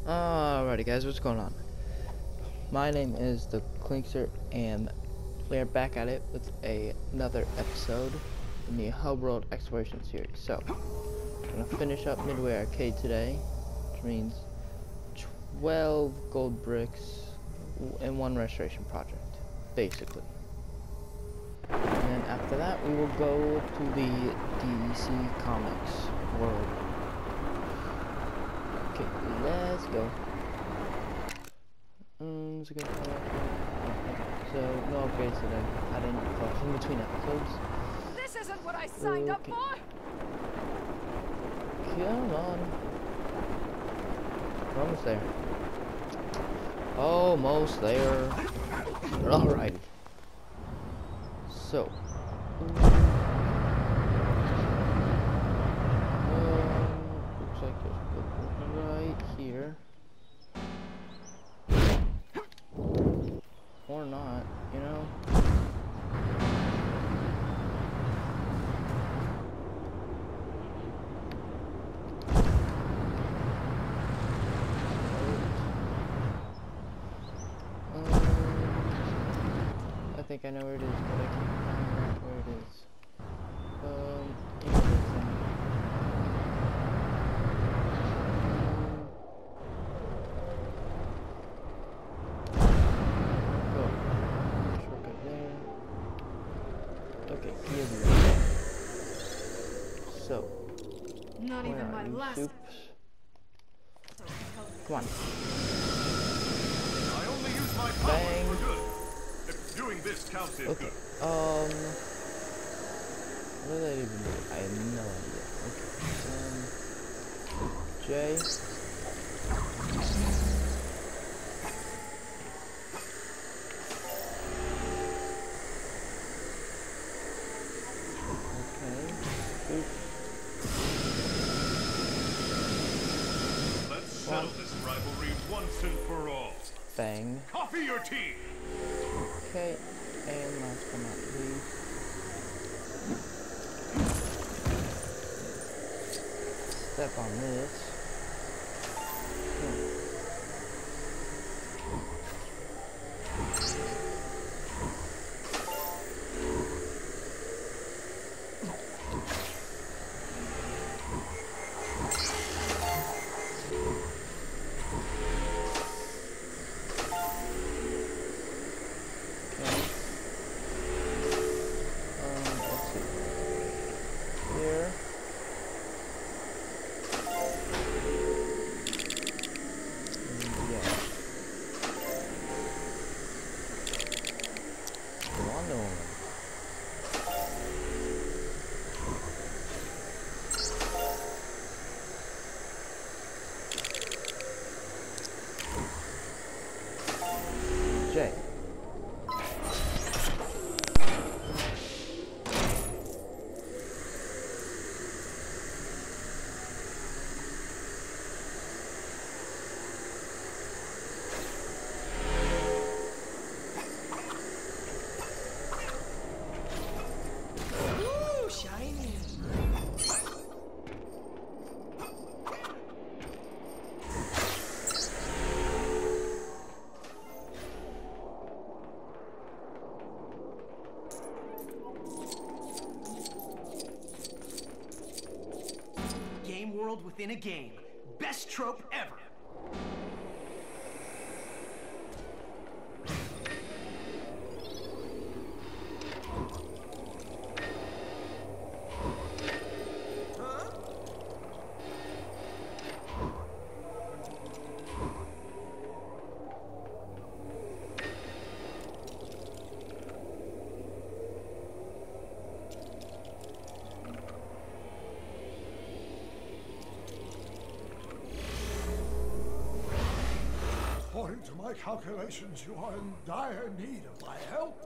Alrighty guys, what's going on? My name is the Klinkster and we're back at it with another episode in the Hub World Exploration series. So, I'm gonna finish up Midway Arcade today, which means 12 gold bricks and 1 restoration project, basically. And then after that, we will go to the DC Comics world. Okay, let's go. So, no upgrades today. I didn't focus in between episodes. This isn't what I signed up for! Come on. We're almost there. Almost there. Alrighty. So. Looks like there's a good one right here. Or not, you know? I think I know where it is, but I can't find out where it is. Okay, here we go. So, not even my last. Soups? Come on. I only use my power for good. If doing this counts as okay. good. What did I even do? I have no idea. Okay. J. Let's settle this rivalry once and for all. Bang. Coffee your tea. Okay, and last but not least. Step on this. J. Ooh, shiny. Game world within a game. Best trope ever. According to my calculations, you are in dire need of my help.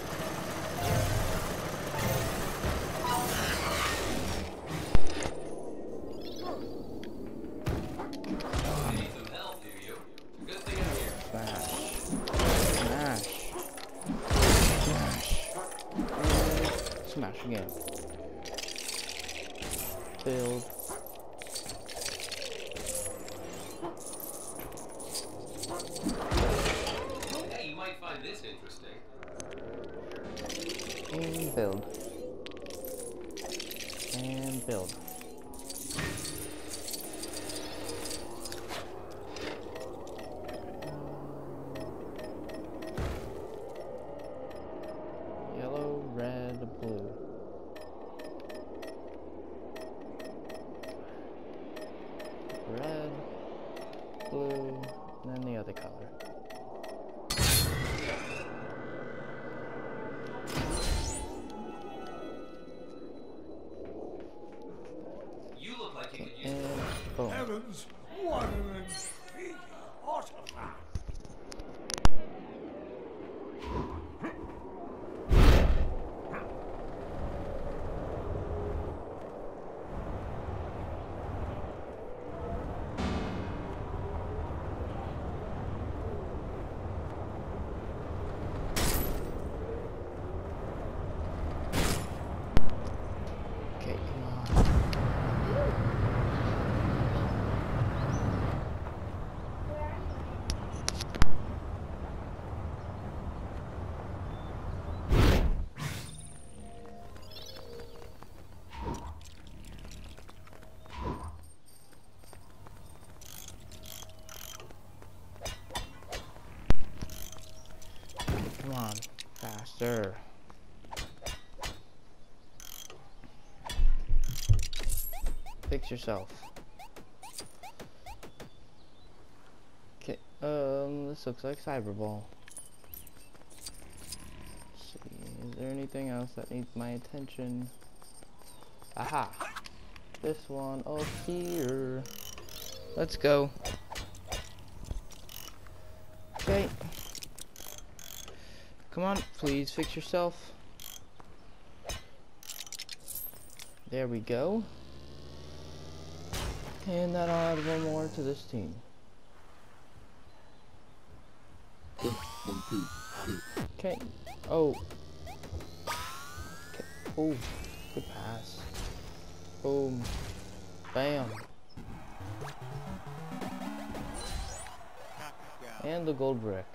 You need some help, do you? Good thing I'm here. Smash. Smash. Smash again. Build. And build. And build. Yellow, red, blue. Red, blue, and then the other color. You look like you could use And boom. Heavens, what an intriguing artifact. Okay, come on. Come on, faster. Fix yourself. Okay, this looks like Cyberball. Let's see, is there anything else that needs my attention? Aha! This one up here. Let's go. Okay. Come on, please fix yourself. There we go. And then I'll add one more to this team. Okay. Oh. Okay. Oh. Good pass. Boom. Bam. And the gold brick.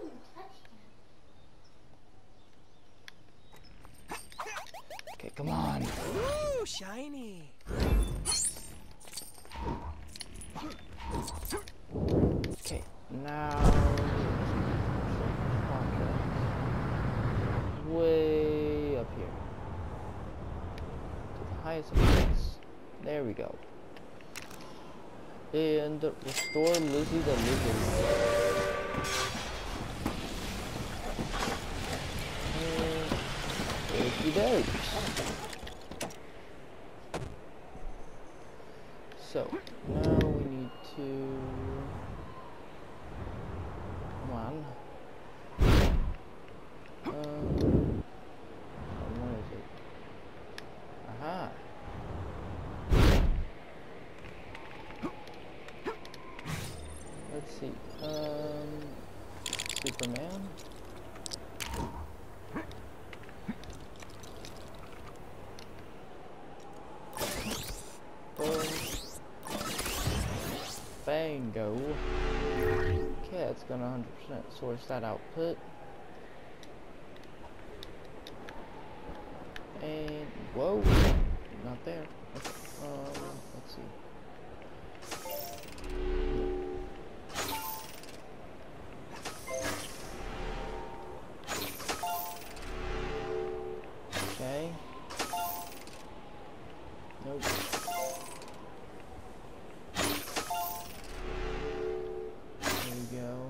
Okay, come on. Ooh, shiny. Okay, now way up here. To the highest points. There we go. And restore Lizzie the Lizard. Okey dokes. So, now we need to... Come on. Where is it? Aha! Let's see. Superman. Bango. Okay, it's gonna 100% source that output. And whoa, not there. Okay, let's see. Okay. Nope. There we go.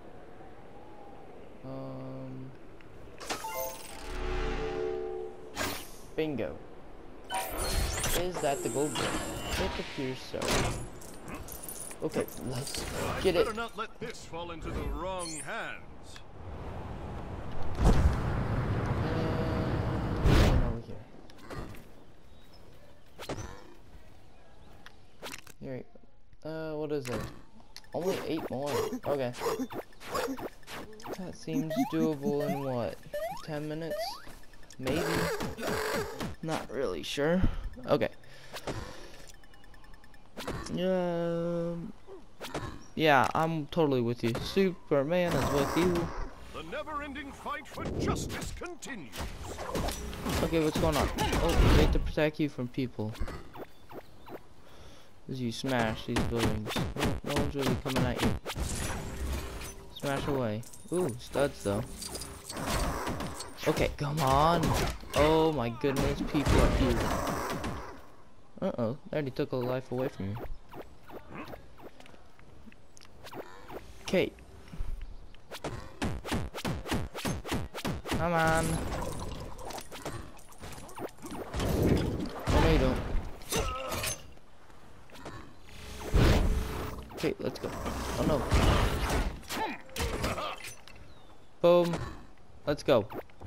Bingo. Is that the gold brick? It appears so. Okay, let's get it. Better not let this fall into the wrong hands. Over here. Here. What is it? Only 8 more. Okay. That seems doable in what? 10 minutes? Maybe. Not really sure. Okay. Yeah, I'm totally with you. Superman is with you. The never-ending fight for justice continues. Okay, what's going on? Oh, you have to protect you from people. As you smash these buildings. No one's really coming at you. Smash away. Ooh, studs though. Okay, come on. Oh my goodness, people are here. Uh-oh, they already took a life away from you. Okay. Come on. Oh, no, you don't. Okay, let's go. Oh no. Boom. Let's go.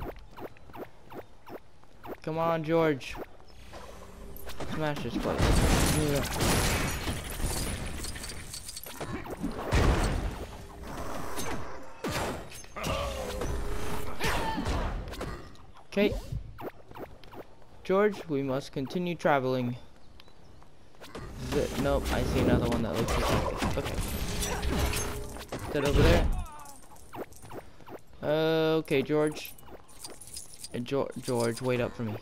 Come on, George. Smash this place. Yeah. Okay. George, we must continue traveling. Nope, I see another one that looks just like this. Okay. Is that over there? Okay, George. George, wait up for me.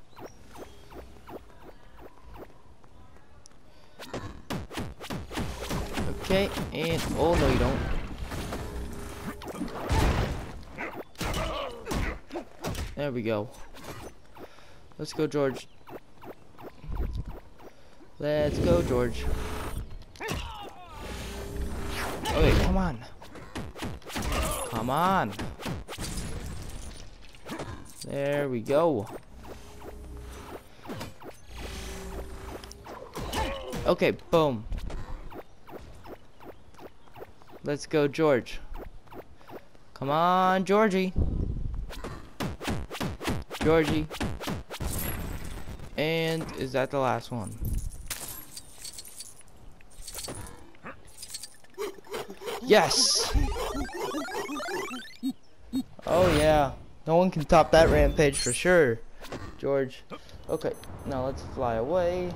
Okay, and oh no, you don't. There we go. Let's go, George. Let's go, George. Okay, come on. Come on. There we go. Okay, boom. Let's go, George. Come on, Georgie. Georgie. And is that the last one? Yes! Oh yeah. No one can top that rampage for sure, George. Okay, now let's fly away.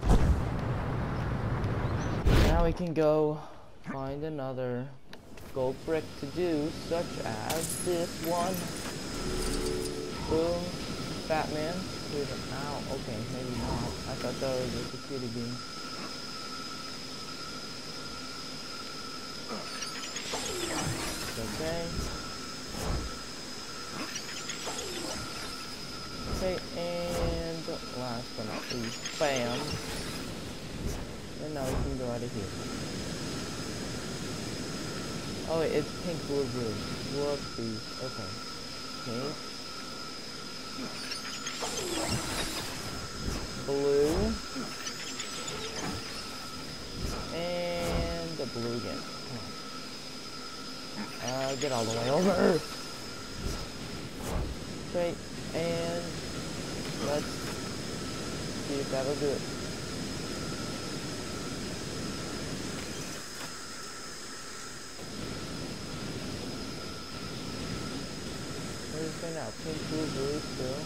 Now we can go find another gold brick to do, such as this one. Boom. Batman. Ow, okay, maybe not. I thought that was a security beam. Okay. Okay, and last but not least, bam. And now we can go out of here. Oh wait, it's pink, blue, blue. Whoopsies. Okay. Pink. Blue. And the blue again. Get all the way over. Okay, and let's see if that'll do it. Where's it now? Pink, blue, blue still.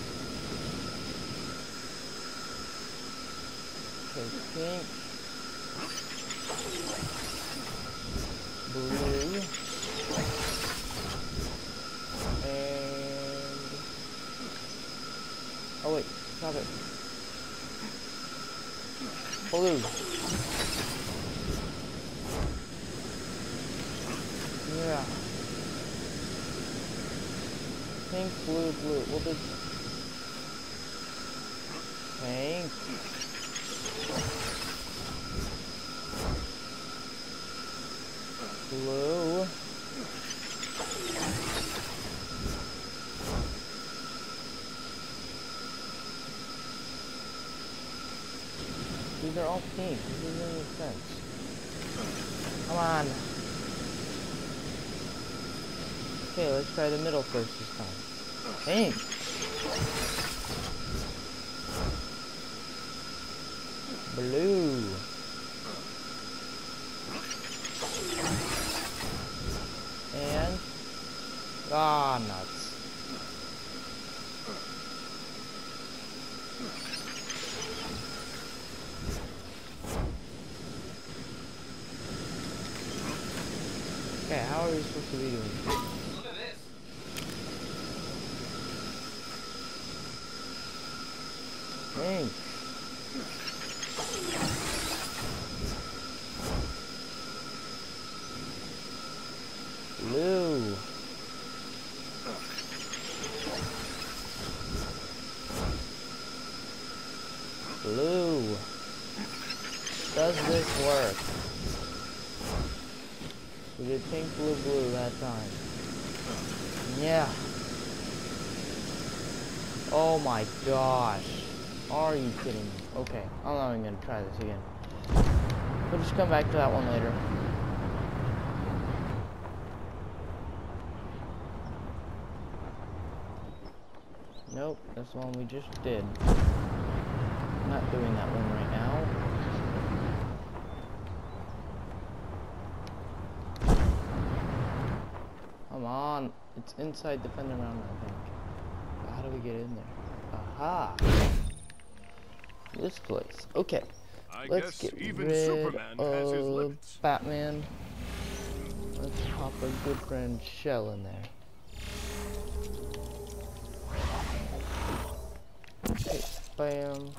Okay, pink. Blue. And oh wait, stop it. Blue. Yeah. Pink, blue, blue. We'll do pink. Blue. These are all pink. This doesn't make sense. Come on. Okay, let's try the middle first this time. Pink. Blue. And nuts. Okay, how are we supposed to be doing this? Look at this. Pink. Blue. Blue. Does this work? We did pink, blue, blue that time. Yeah. Oh my gosh. Are you kidding me? Okay, I'm not even gonna try this again. We'll just come back to that one later. Nope, that's the one we just did. Not doing that one right now. Come on. It's inside the fender round, I think. But how do we get in there? Aha! This place. Okay. Let's get rid of Batman. Let's pop our good friend Shell in there. Okay, bam.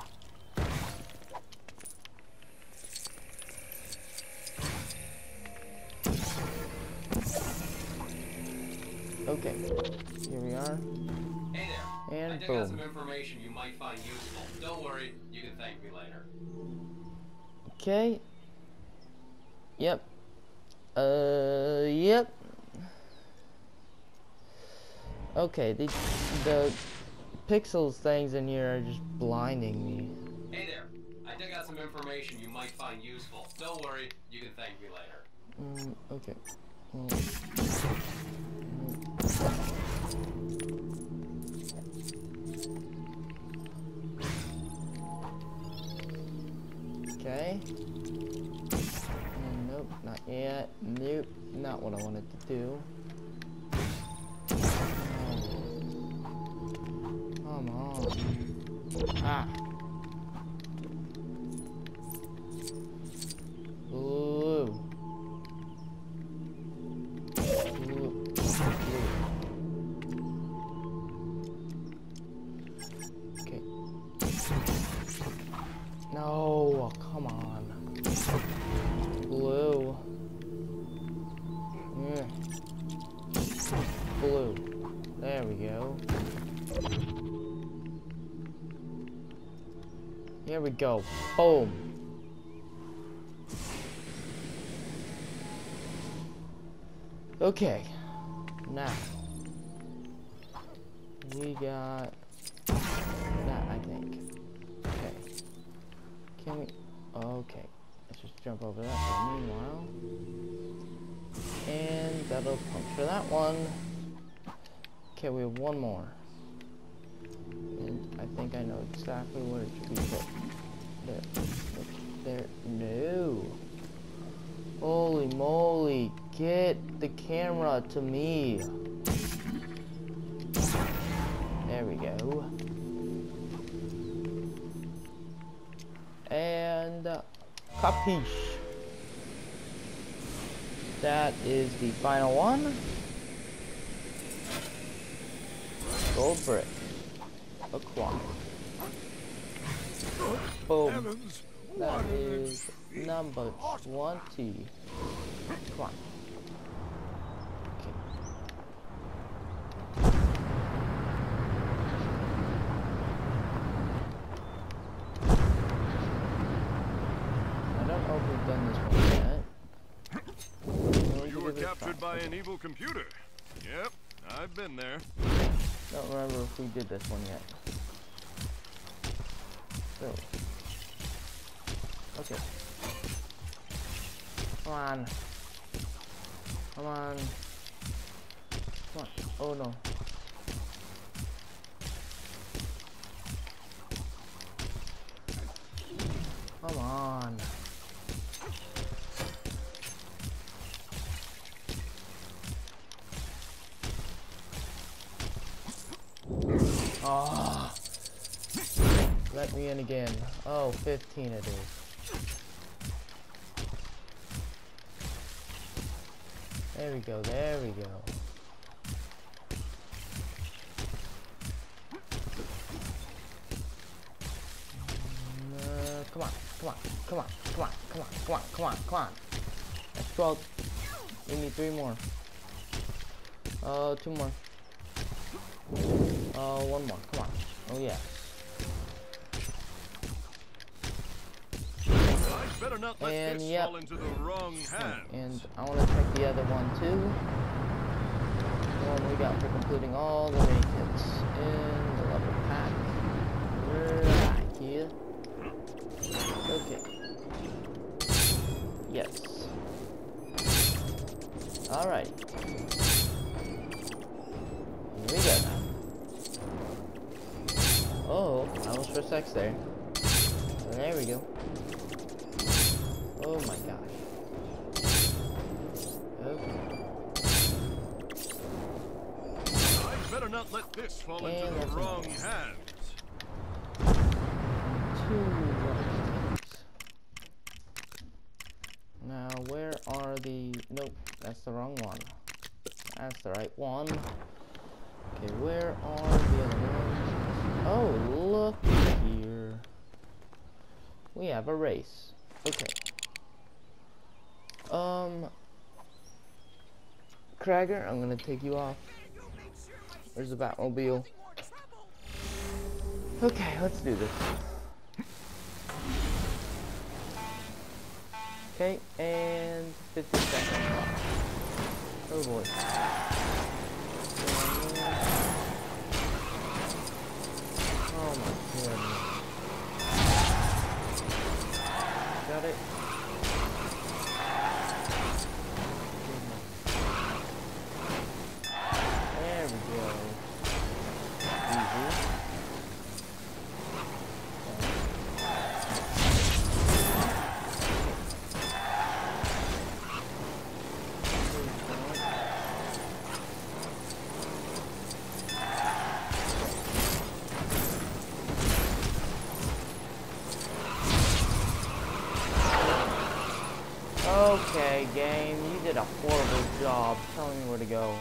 Okay, here we are. Hey there. And I dug out some information you might find useful. Don't worry, you can thank me later. Okay. Yep. Yep. Okay, the pixels things in here are just blinding me. Hey there. I dug out some information you might find useful. Don't worry, you can thank me later. Okay. Okay. Nope, not yet. Nope, not what I wanted to do. Come on. Ah. Blue. Blue. Blue. Okay. No, come on. Blue. Yeah. Blue. There we go. Here we go. Boom. Okay. Now. We got that, I think. Okay. Can we... Okay. Let's just jump over that for a meanwhile. And that'll puncture that one. Okay, we have one more. And I think I know exactly where it should be put. There. No. Holy moly. Get the camera to me. There we go. And capiche. That is the final one. Gold brick. Acquired. Boom. Heavens, That what is number 20. Come on. Okay. I don't know if we've done this one yet. So you were captured by an evil computer. Yep, I've been there. Don't remember if we did this one yet. So. Okay. Come on. Come on. Come on. Oh no. Come on. Oh. Let me in again. Oh, 15 it is. There we go, there we go. come on, come on, come on, come on, come on, come on, come on. That's 12. We need 3 more. 2 more. 1 more, come on. Oh yeah. I'd better not let And this yep. fall into the wrong hands. And I want to check the other one too. The one we got for completing all the mini kits in the level pack. Right here. Okay. Yes. Alright. Here we go now. Oh, I almost pressed X there. There we go. Oh my gosh. Okay. I'd better not let this fall And into the that's wrong enough. hands. 2 rubber kits. Now, where are the... Nope, that's the wrong one. That's the right one. Okay, where are the other ones? Oh, look here. We have a race. Okay. Kragger, I'm gonna take you off. Where's the Batmobile? Okay, let's do this. Okay, and 50 seconds. Oh boy. Oh my goodness. Got it. There we go. Easy. Okay, game, you did a horrible job telling me where to go.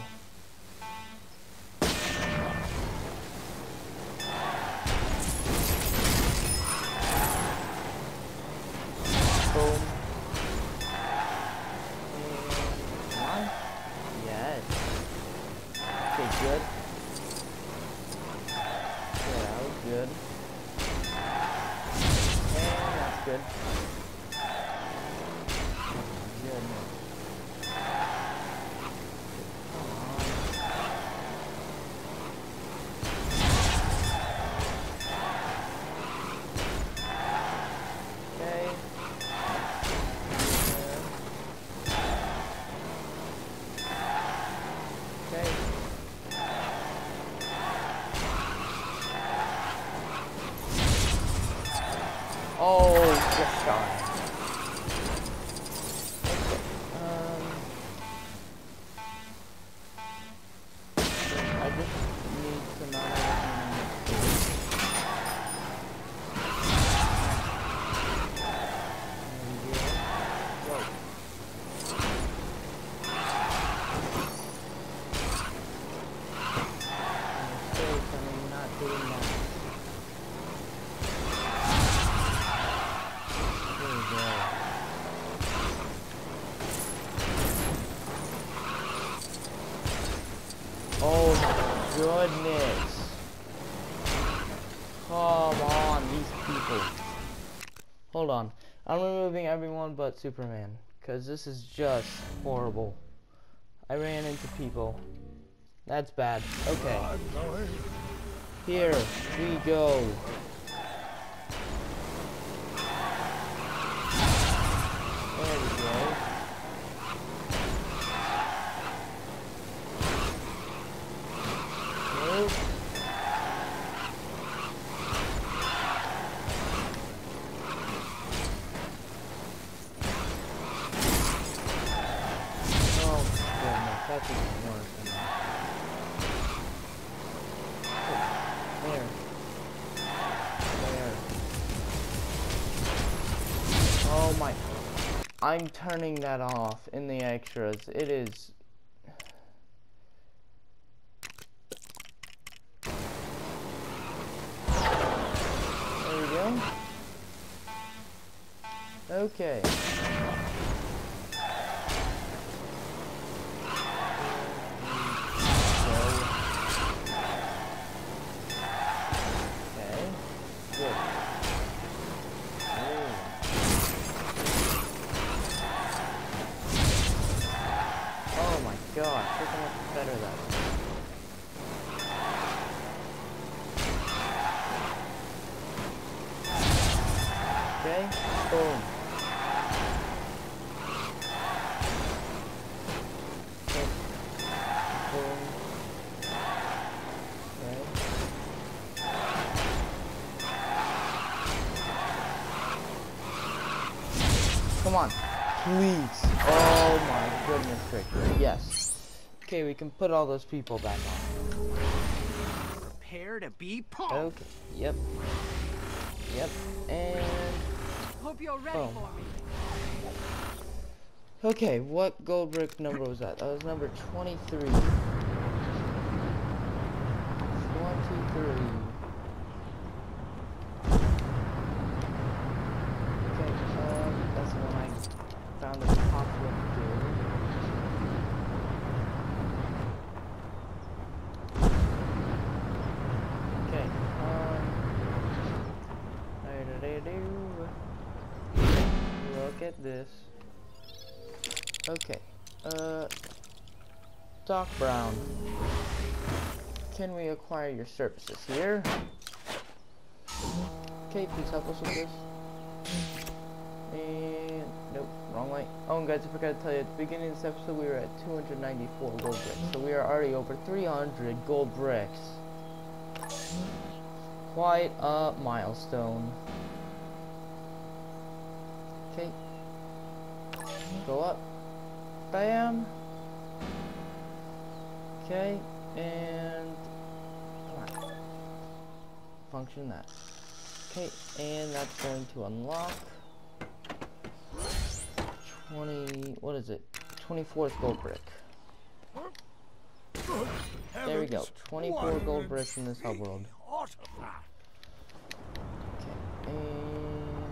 Boom. And come on. Yes. Okay, good. Yeah, that was good. And that's good. Oh, just shy. Okay. I just need to not have Whoa. I'm not doing that. Oh my goodness. Come on, these people. Hold on. I'm removing everyone but Superman, because this is just horrible. I ran into people. That's bad. Okay. Here we go. There we go. Move. Oh my goodness, that's even worse than that. There. There. Oh my. I'm turning that off in the extras. It is. There we go. Okay. Okay. Good. Ooh. Oh my gosh, look how much better that is. Okay, boom. Okay. Boom. Okay. Come on, please. Oh my goodness gracious. Yes. Okay, we can put all those people back on. Prepare to be pumped. Okay. Yep. Yep. And Hope you're ready boom. for me. Okay, what gold brick number was that? That was number 23. 23. Okay, that's the one I found it possible to do. Okay, look at this. Okay, Doc Brown, can we acquire your services here? Okay, please help us with this. And, nope, wrong way. Oh, and guys, I forgot to tell you, at the beginning of this episode, we were at 294 gold bricks. So we are already over 300 gold bricks. Quite a milestone. Okay. Go up. Bam. Okay, and come on. Function that. Okay, and that's going to unlock 20, what is it? 24th gold brick. There we go. 24 gold bricks in this hub world. Okay, and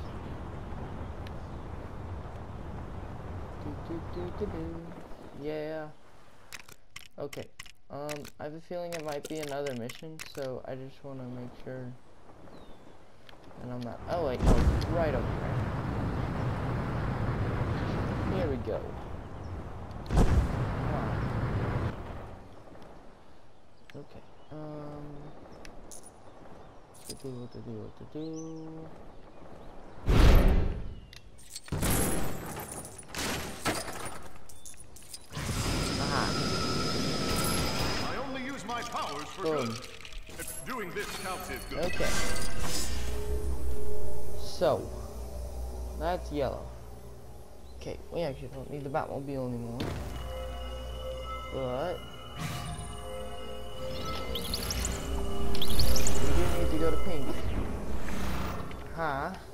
yeah. Okay. I have a feeling it might be another mission, so I just want to make sure. And I'm not. Oh wait, no, it's right over there. Here we go. Come on. Okay. What to do? I only use my powers for Boom. good. If doing this counts as good. Okay. So, that's yellow. Okay, we actually don't need the Batmobile anymore. But we do need to go to pink. Huh?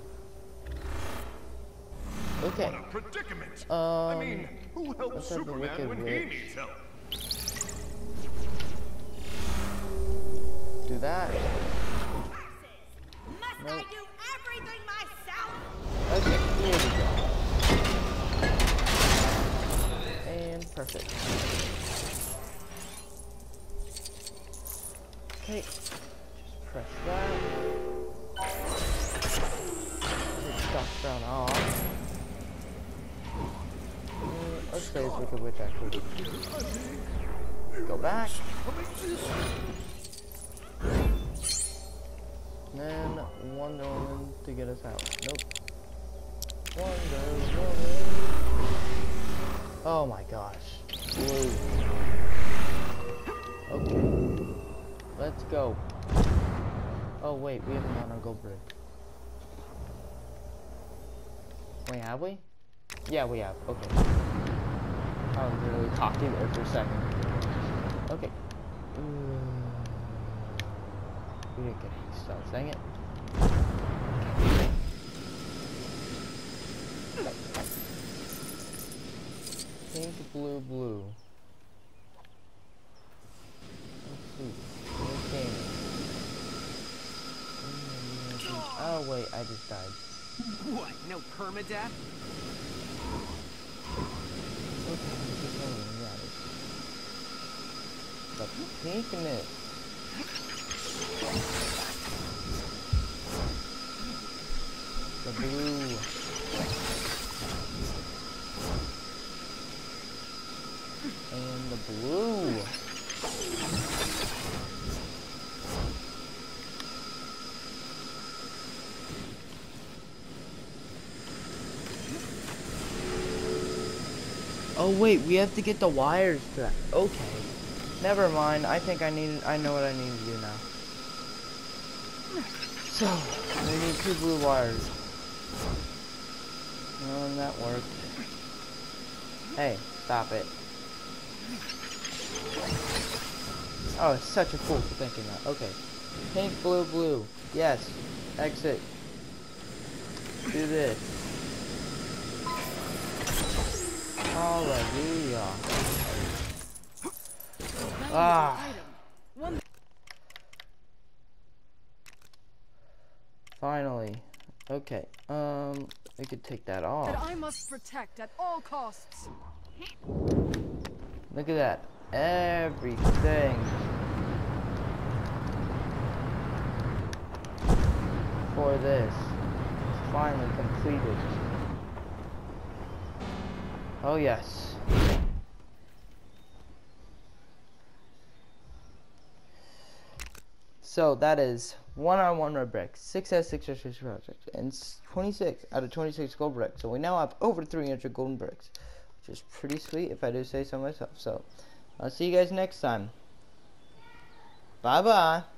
Okay. What a predicament! I mean, who helps let's have the Superman Wicked when he Witch. needs help? Do that. Must Nope. I do everything myself? Okay, here we go. And perfect. Okay, just press that. Take Doc Brown off. Let's say it's Wicked Witch actually. Go back. And then Wonder Woman to get us out. Nope. Wonder Woman. Oh my gosh. Blue. Okay. Let's go. Oh wait, we haven't done our gold brick. Wait, have we? Yeah, we have. Okay. I was really cocky there for a second. Okay. We didn't get any stars, dang it. Pink, blue, blue. Let's see. Okay. Oh wait, I just died. What, no permadeath? The pinkness. The blue. And the blue. Oh wait, we have to get the wires to that. Okay. Never mind. I think I know what I need to do now. So, we need 2 blue wires. And that worked. Hey, stop it. Oh, it's such a fool for thinking that. Okay. Pink, blue, blue. Yes. Exit. Do this. Hallelujah. Ah. Finally. Okay. We could take that off. That I must protect at all costs. Look at that. Everything. For this. It's finally completed. Oh yes. So that is 1-on-1 red bricks, 6 out of 6 research projects, and 26 out of 26 gold bricks. So we now have over 300 golden bricks, which is pretty sweet if I do say so myself. So I'll see you guys next time. Bye bye.